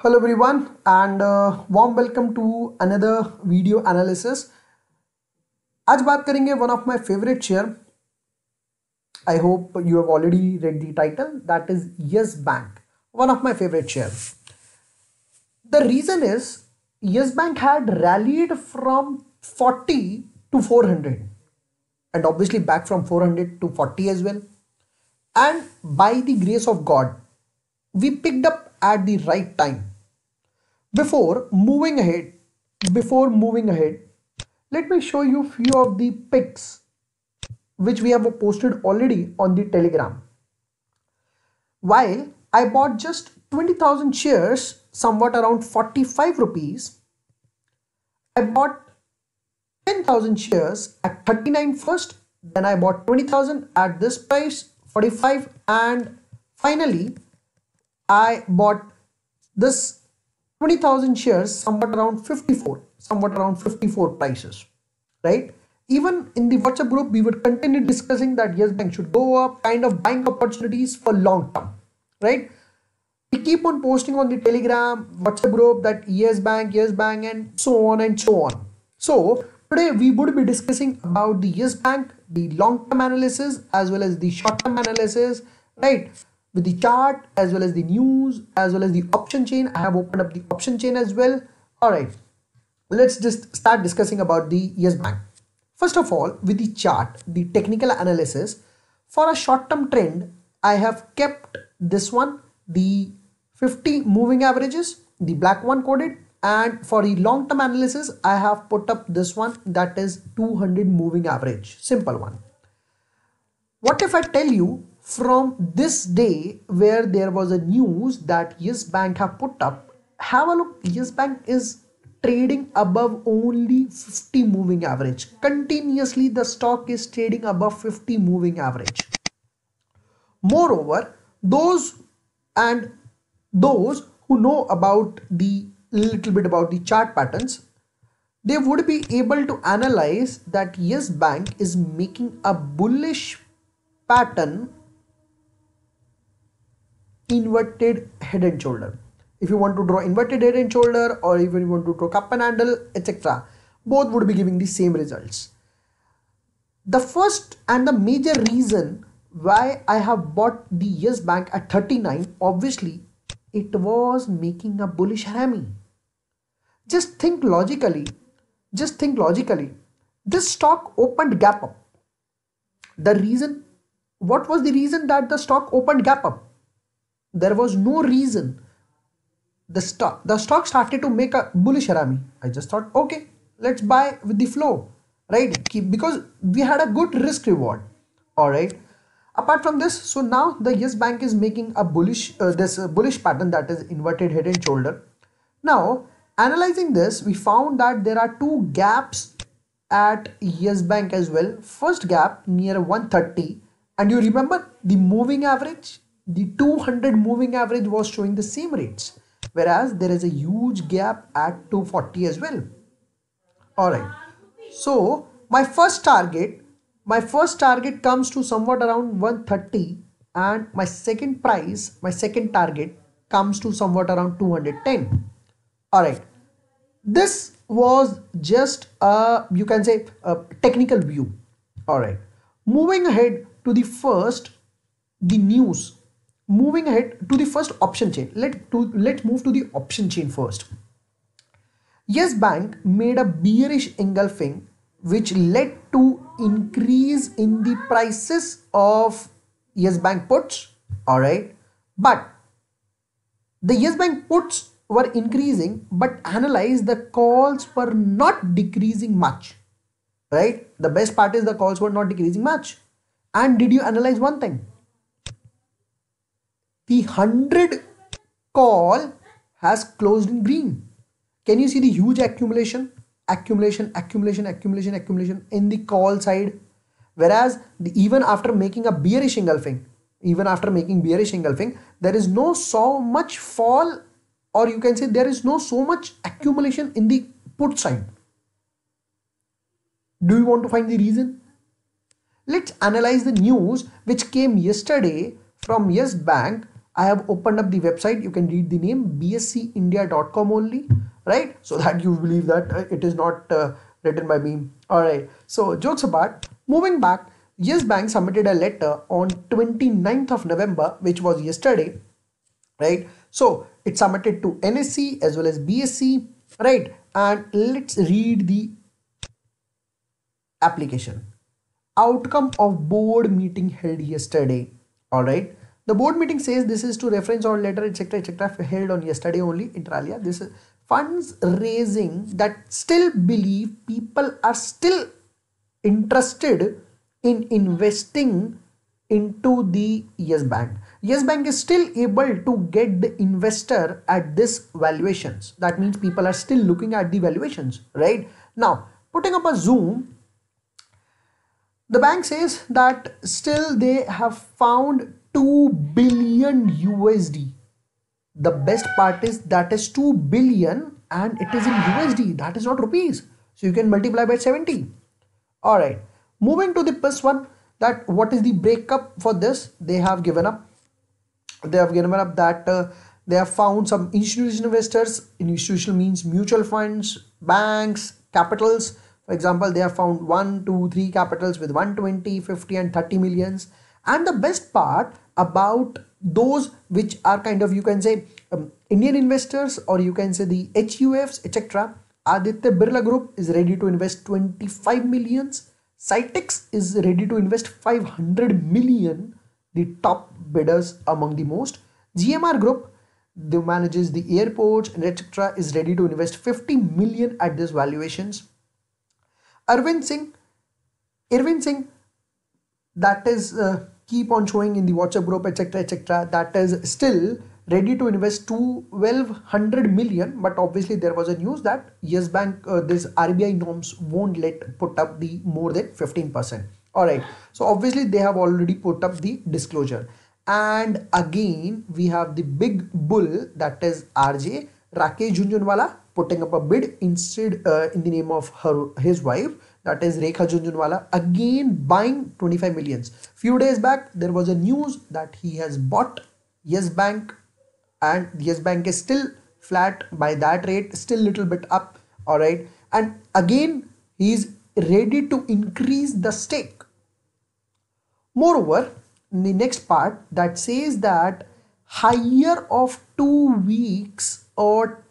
Hello everyone and warm welcome to another video analysis. आज बात करेंगे one of my favorite share. I hope you have already read the title. That is Yes Bank, one of my favorite share. The reason is Yes Bank had rallied from 40 to 400 and obviously back from 400 to 40 as well. And by the grace of God, we picked up at the right time. Before moving ahead, let me show you few of the pics which we have posted already on the Telegram. While I bought just 20,000 shares, somewhat around 45 rupees, I bought 10,000 shares at 39 first, then I bought 20,000 at this price, 45, and finally I bought this 20,000 shares somewhat around 54 prices, right? Even in the WhatsApp group, we would continue discussing that Yes Bank should go up, kind of buying opportunities for long term, right? We keep on posting on the Telegram, WhatsApp group that Yes Bank, and so on and so on. So today we would be discussing about the Yes Bank, the long-term analysis as well as the short-term analysis, right? With the chart as well as the news as well as the option chain. I have opened up the option chain as well. All right, let's just start discussing about the Yes Bank. First of all, with the chart, the technical analysis, for a short-term trend, I have kept this one, the 50 moving averages, the black one coded, and for the long-term analysis, I have put up this one, that is 200 moving average, simple one. What if I tell you from this day where there was a news that Yes Bank have put up, have a look, Yes Bank is trading above only 50 moving average. Continuously the stock is trading above 50 moving average. Moreover, those who know about the little bit about the chart patterns, they would be able to analyze that Yes Bank is making a bullish pattern, inverted head and shoulder. If you want to draw inverted head and shoulder, or even you want to draw cup and handle, etc., both would be giving the same results. The first and the major reason why I have bought the Yes Bank at 39, obviously it was making a bullish rally. Just think logically. This stock opened gap up. The reason, what was the reason that the stock opened gap up? There was no reason. The stock started to make a bullish rally. I just thought, okay, let's buy with the flow, right? Because we had a good risk reward. All right. Apart from this, so now the Yes Bank is making a bullish bullish pattern, that is inverted head and shoulder. Now analyzing this, we found that there are two gaps at Yes Bank as well. First gap near 130, and you remember the moving average, the 200 moving average was showing the same rates, whereas there is a huge gap at 240 as well. All right, so my first target comes to somewhat around 130, and my second target comes to somewhat around 210. All right, this was just a, you can say, a technical view. All right, moving ahead to the first, the news. Moving ahead to the first option chain. Let's move to the option chain first. Yes Bank made a bearish engulfing, which led to increase in the prices of Yes Bank puts. All right, but the Yes Bank puts were increasing, but analyze, the calls were not decreasing much, right? The best part is the calls were not decreasing much. And did you analyze one thing? The 100 call has closed in green. Can you see the huge accumulation in the call side? Whereas even after making a bearish engulfing, there is no so much fall, or you can say there is no so much accumulation in the put side. Do you want to find the reason? Let's analyze the news which came yesterday from Yes Bank I have opened up the website. You can read the name bscindia.com only, right? So that you believe that it is not written by me. All right. So jokes apart, moving back, Yes Bank submitted a letter on 29th of November, which was yesterday, right? So it submitted to NSE as well as BSE, right? And let's read the application. Outcome of board meeting held yesterday. All right. The board meeting says this is to reference or letter, etc., held on yesterday only, inter alia. This is funds raising that still believe people are still interested in investing into the Yes Bank. Yes Bank is still able to get the investor at this valuations. That means people are still looking at the valuations, right? Now, putting up a zoom, the bank says that still they have found 2 billion USD. The best part is that is 2 billion and it is in USD. That is not rupees. So you can multiply by 70. All right. Moving to the first one, that what is the breakup for this? They have given up. They have given up that they have found some institutional investors. Institutional means mutual funds, banks, capitals. For example, they have found 1, 2, 3 capitals with 120, 50 and 30 millions. And the best part about those which are kind of, you can say, Indian investors, or you can say the HUFs, etc. Aditya Birla Group is ready to invest 25 millions. Cytex is ready to invest 500 million, the top bidders among the most. GMR Group, they manages the airports and etc., is ready to invest 50 million at these valuations. Irvin Singh, that is keep on showing in the WhatsApp group, etc., that is still ready to invest 1200 million, but obviously there was a news that Yes Bank, this RBI norms won't let put up the more than 15%. All right, so obviously they have already put up the disclosure. And again we have the big bull, that is RJ Rakesh Jhunjhunwala, putting up a bid instead in the name of his wife, that is Rekha Jhunjhunwala, again buying 25 millions. Few days back there was a news that he has bought Yes Bank, and Yes Bank is still flat by that rate, still little bit up. All right, and again he is ready to increase the stake. Moreover, in the next part that says that higher of 2 weeks or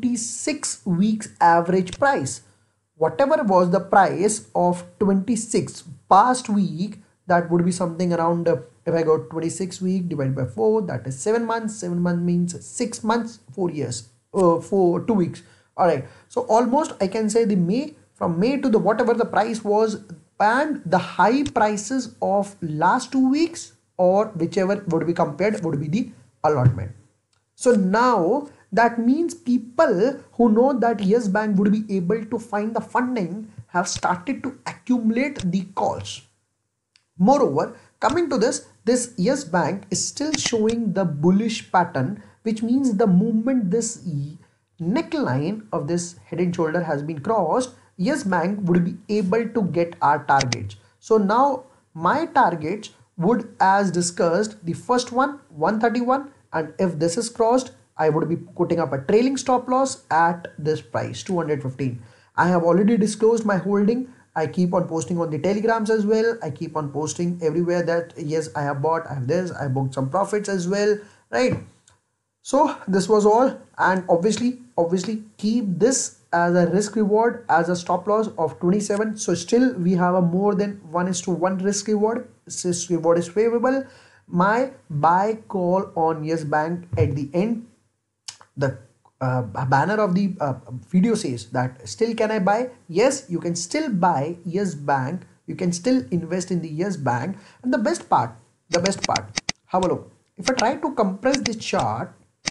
26 weeks average price, whatever was the price of 26 past week, that would be something around if I go 26 week divided by 4, that is 7 months. 7 months means 6 months, 4 years, for 2 weeks. All right, so almost I can say the May, from May to the whatever the price was, and the high prices of last 2 weeks or whichever would be compared would be the allotment. So now that means people who know that Yes Bank would be able to find the funding have started to accumulate the calls. Moreover, coming to this Yes Bank is still showing the bullish pattern, which means the moment this neckline of this head and shoulder has been crossed, Yes Bank would be able to get our targets. So now my targets would, as discussed, the first one 131, and if this is crossed, I would be putting up a trailing stop loss at this price 215. I have already disclosed my holding. I keep on posting on the telegrams as well. I keep on posting everywhere that yes, I have bought, I have this, I booked some profits as well, right? So this was all, and obviously keep this as a risk reward, as a stop loss of 27. So still we have a more than 1:1 risk reward. Risk reward is favorable. My buy call on Yes Bank at the end, the banner of the video says that still can I buy? Yes, you can still buy Yes Bank. You can still invest in the Yes Bank. And the best part, have a look. If I try to compress this chart,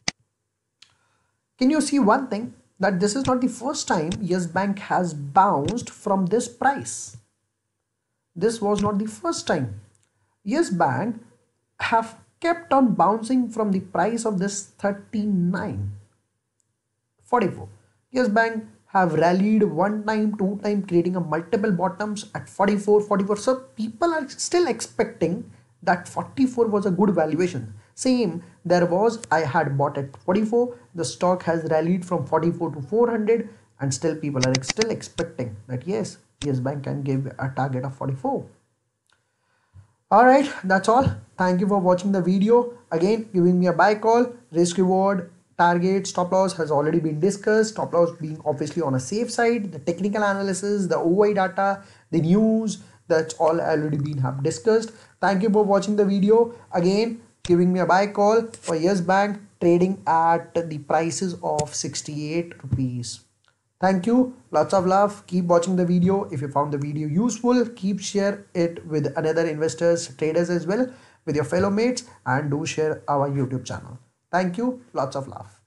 can you see one thing, that this is not the first time Yes Bank has bounced from this price. This was not the first time. Yes Bank have kept on bouncing from the price of this 39.44. Yes Bank have rallied one time, two time, creating a multiple bottoms at 44. So people are still expecting that 44 was a good valuation. Same, there was, I had bought at 44, the stock has rallied from 44 to 400, and still people are still expecting that yes, Yes Bank can give a target of 44. Alright, that's all. Thank you for watching the video. Again, giving me a buy call, risk reward, target, stop loss has already been discussed. Stop loss being obviously on a safe side, the technical analysis, the OI data, the news, that's all already been have discussed. Thank you for watching the video. Again, giving me a buy call for Yes Bank trading at the prices of 68 rupees. Thank you. Lots of love. Keep watching the video. If you found the video useful, keep share it with another investors, traders as well, with your fellow mates, and do share our YouTube channel. Thank you. Lots of love.